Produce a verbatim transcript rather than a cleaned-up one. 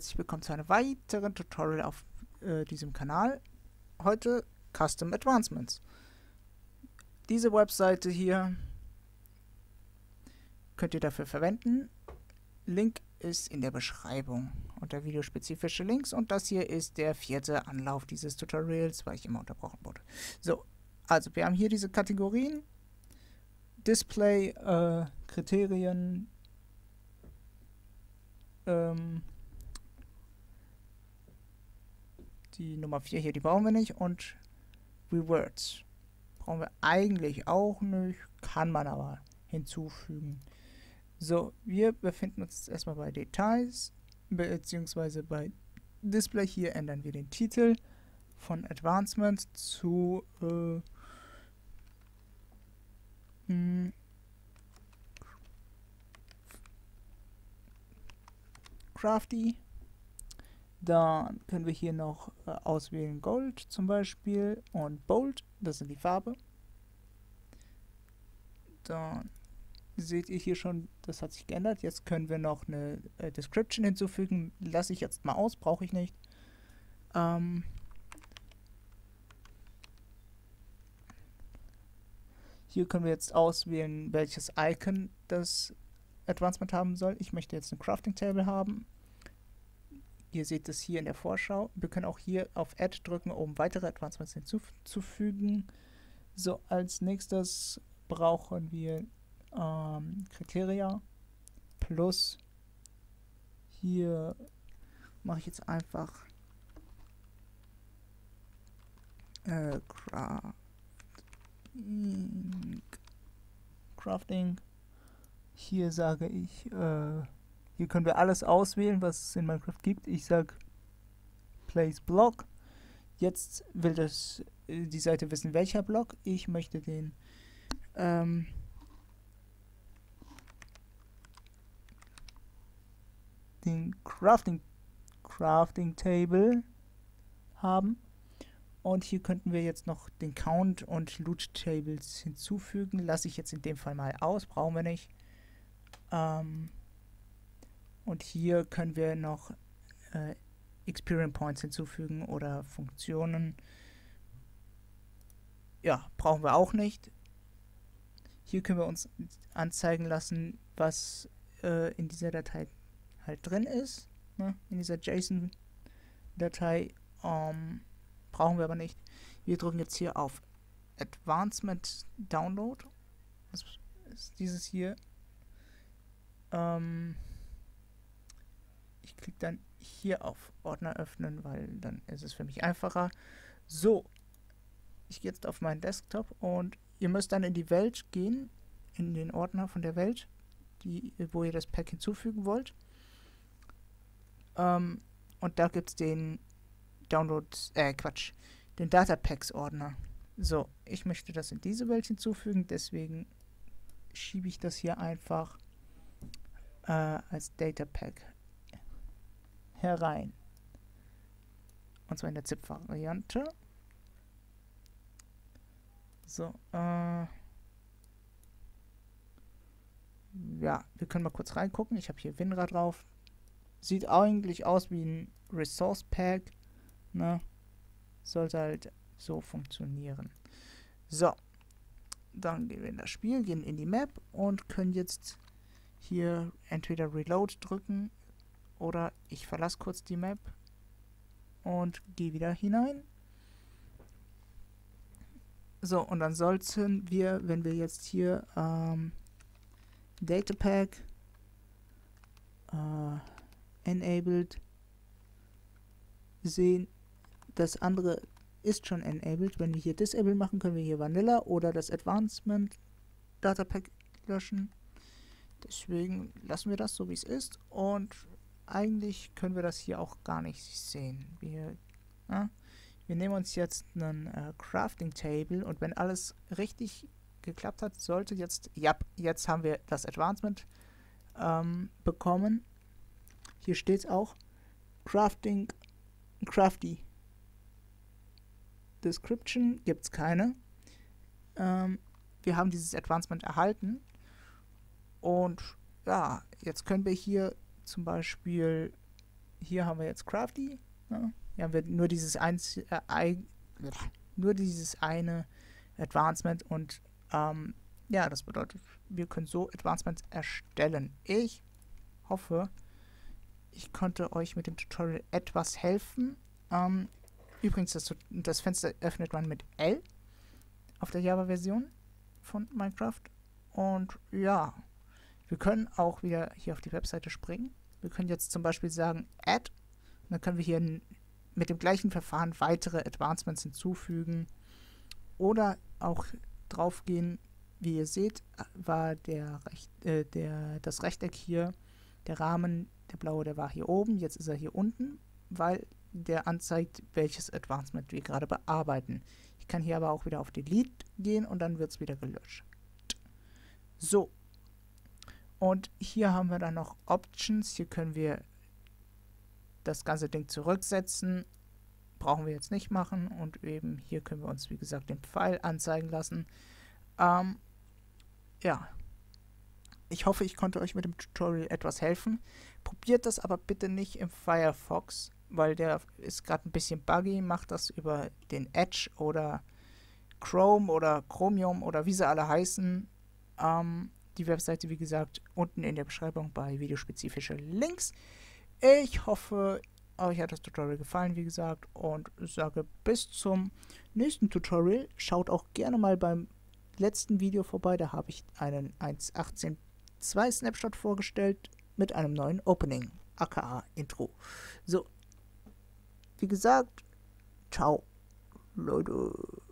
herzlich willkommen zu einem weiteren Tutorial auf äh, diesem Kanal. Heute Custom Advancements. Diese Webseite hier könnt ihr dafür verwenden. Link ist in der Beschreibung unter videospezifische Links, und das hier ist der vierte Anlauf dieses Tutorials, weil ich immer unterbrochen wurde. So, also wir haben hier diese Kategorien: Display, äh, Kriterien, ähm, die Nummer vier hier, die brauchen wir nicht, und Rewords brauchen wir eigentlich auch nicht, kann man aber hinzufügen. So, wir befinden uns jetzt erstmal bei Details, beziehungsweise bei Display. Hier ändern wir den Titel von Advancement zu äh, mh, Crafty. Dann können wir hier noch äh, auswählen Gold zum Beispiel und Bold, das sind die Farbe. Dann seht ihr hier schon, das hat sich geändert. Jetzt können wir noch eine äh, Description hinzufügen. Lasse ich jetzt mal aus, brauche ich nicht. Ähm hier können wir jetzt auswählen, welches Icon das Advancement haben soll. Ich möchte jetzt ein Crafting Table haben. Ihr seht es hier in der Vorschau. Wir können auch hier auf Add drücken, um weitere Advancements hinzuzufügen. So, als nächstes brauchen wir ähm, Kriteria plus, hier mache ich jetzt einfach äh, Crafting. Crafting. Hier sage ich, äh, hier können wir alles auswählen, was es in Minecraft gibt. Ich sage Place Block. Jetzt will das äh, die Seite wissen, welcher Block. Ich möchte den ähm, den Crafting Crafting Table haben. Und hier könnten wir jetzt noch den Count und Loot Tables hinzufügen. Lasse ich jetzt in dem Fall mal aus, brauchen wir nicht. Ähm, und hier können wir noch äh, Experience Points hinzufügen oder Funktionen. Ja, brauchen wir auch nicht. Hier können wir uns anzeigen lassen, was äh, in dieser Datei halt drin ist, ne? In dieser JSON-Datei. Ähm, brauchen wir aber nicht. Wir drücken jetzt hier auf Advancement Download. Das ist dieses hier. Ähm, ich klicke dann hier auf Ordner öffnen, weil dann ist es für mich einfacher. So, ich gehe jetzt auf meinen Desktop und ihr müsst dann in die Welt gehen, in den Ordner von der Welt, die, wo ihr das Pack hinzufügen wollt. Ähm, und da gibt es den Download, äh Quatsch, den Data Packs Ordner. So, ich möchte das in diese Welt hinzufügen, deswegen schiebe ich das hier einfach äh, als Data Pack herein. Und zwar in der ZIP-Variante. So, äh, ja, wir können mal kurz reingucken. Ich habe hier WinRAR drauf. Sieht eigentlich aus wie ein Resource Pack. Ne? Sollte halt so funktionieren. So, dann gehen wir in das Spiel, gehen in die Map und können jetzt hier entweder Reload drücken oder ich verlasse kurz die Map und gehe wieder hinein. So, und dann sollten wir, wenn wir jetzt hier ähm, Data Pack äh, enabled sehen, das andere ist schon enabled. Wenn wir hier Disable machen, können wir hier Vanilla oder das Advancement Data Pack löschen. Deswegen lassen wir das so, wie es ist. Und eigentlich können wir das hier auch gar nicht sehen. Wir, ja, wir nehmen uns jetzt einen äh, Crafting Table, und wenn alles richtig geklappt hat, sollte jetzt, ja, jetzt haben wir das Advancement ähm, bekommen. Hier steht es auch, Crafting, Crafty. Description gibt es keine. Ähm, wir haben dieses Advancement erhalten. Und ja, jetzt können wir hier zum Beispiel hier haben wir jetzt Crafty. Ja. Hier haben wir nur dieses, eins, äh, ein, nur dieses eine Advancement und ähm, ja, das bedeutet, wir können so Advancements erstellen. Ich hoffe, ich konnte euch mit dem Tutorial etwas helfen. Ähm, übrigens, das, das Fenster öffnet man mit L auf der Java-Version von Minecraft. Und ja, wir können auch wieder hier auf die Webseite springen. Wir können jetzt zum Beispiel sagen Add. Und dann können wir hier mit dem gleichen Verfahren weitere Advancements hinzufügen. Oder auch drauf gehen. Wie ihr seht, war der Recht, äh, der, das Rechteck hier, der Rahmen, der blaue, der war hier oben. Jetzt ist er hier unten, weil der anzeigt, welches Advancement wir gerade bearbeiten. Ich kann hier aber auch wieder auf Delete gehen und dann wird es wieder gelöscht. So. Und hier haben wir dann noch Options. Hier können wir das ganze Ding zurücksetzen. Brauchen wir jetzt nicht machen. Und eben hier können wir uns, wie gesagt, den Pfeil anzeigen lassen. Ähm, ja. Ich hoffe, ich konnte euch mit dem Tutorial etwas helfen. Probiert das aber bitte nicht im Firefox, weil der ist gerade ein bisschen buggy. Macht das über den Edge oder Chrome oder Chromium oder wie sie alle heißen. Ähm, die Webseite, wie gesagt, unten in der Beschreibung bei videospezifische Links. Ich hoffe, euch hat das Tutorial gefallen, wie gesagt, und sage bis zum nächsten Tutorial. Schaut auch gerne mal beim letzten Video vorbei, da habe ich einen eins Punkt achtzehn Punkt zwei Snapshot vorgestellt mit einem neuen Opening, aka Intro. So, wie gesagt, ciao, Leute.